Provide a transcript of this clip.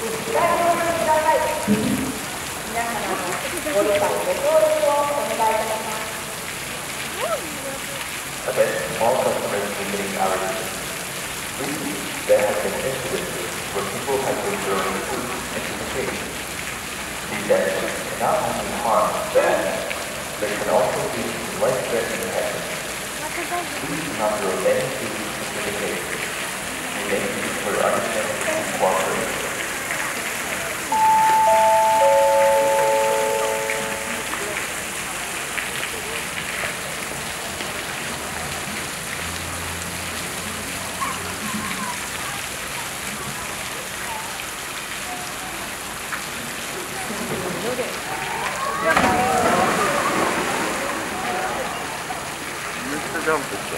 ご覧ください。皆様のご理解ご協力をお願いいたします。 Again, all customers visiting our unit. Recently, there have been incidences where people have been throwing food into the cage. These actions can not only harm the animals, but can also lead to life-threatening actions. Please do not throw any food into the cage. We thank you for your understanding and cooperation. ジャンプした。